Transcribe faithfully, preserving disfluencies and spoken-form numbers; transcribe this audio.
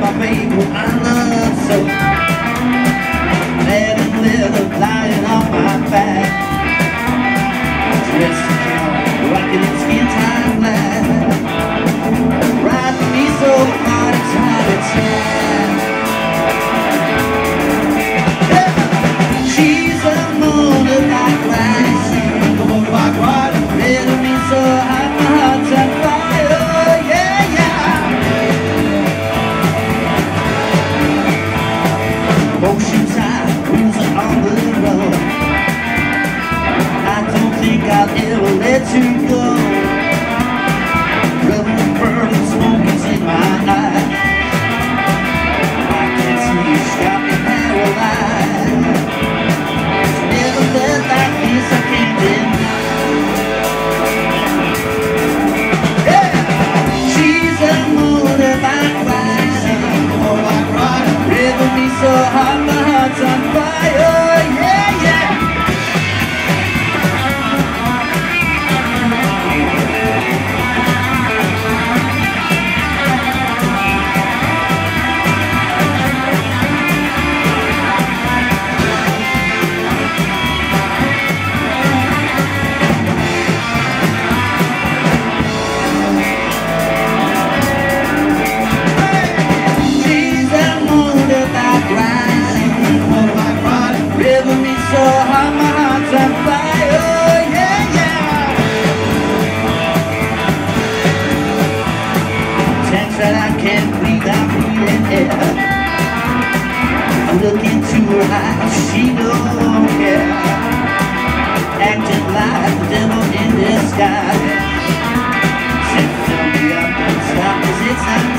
my baby who I love so. Let him live lying on my back, dressed in count, rocking in skin time black, riding me so hard it's hard to tell. Yeah. She's a motorbike riding, a motorbike riding, rhythm me so hot my heart's on fire. Yeah, yeah. Motion time, wheels are on the road. I don't think I'll ever let you go. Rubber burning smoke is in my eye. I can't see you stop me paralyzed. Never felt like this, I can't deny. Yeah! She's a motorbike rider, motorbike rider, rhythm me so hot my heart's on fire. Yeah, yeah. So hot, my heart's on fire, yeah, yeah. Tense that I can't breathe, I'm breathing air. I look into her eyes, she don't care. Acting like the devil in disguise. Said, fill me up and stop, 'cause it's not